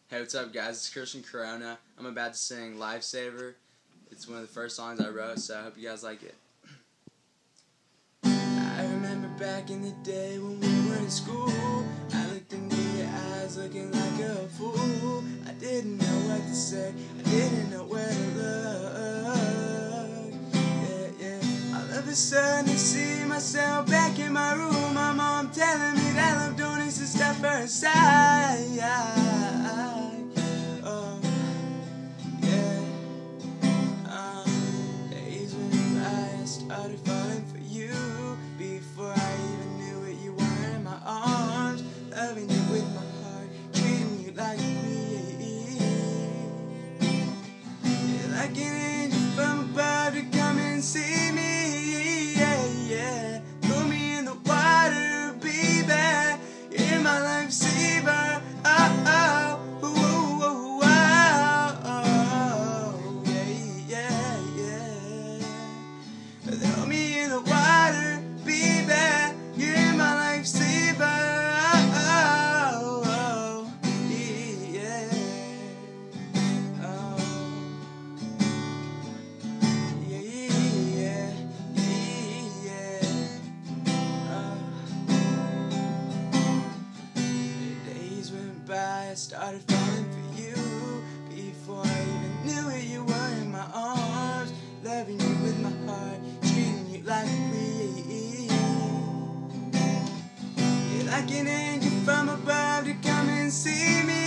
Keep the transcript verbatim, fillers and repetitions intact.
Hey, what's up, guys? It's Cristian Corona. I'm about to sing Lifesaver. It's one of the first songs I wrote, so I hope you guys like it. I remember back in the day when we were in school, I looked into your eyes looking like a fool. I didn't know what to say, I didn't know where to look. Yeah, yeah. All of a sudden I see myself back in my room. My mom telling me that love don't exist at first sight. Oh, yeah. Um, days went by, I started falling for you. Before I even knew it, you were in my arms, loving you with my heart, treating you like me. You're like an angel from above to come and see me. Yeah, yeah. Throw me in the water, baby. You're my lifesaver. Oh, oh. Throw me in the water, baby. You're my lifesaver. Oh, oh, yeah. Oh, yeah, yeah, yeah. Oh. Days went by, I started falling for you. Before I even knew it, you were in my arms, loving you with my heart, treating you like me. You're like an angel from above to come and see me.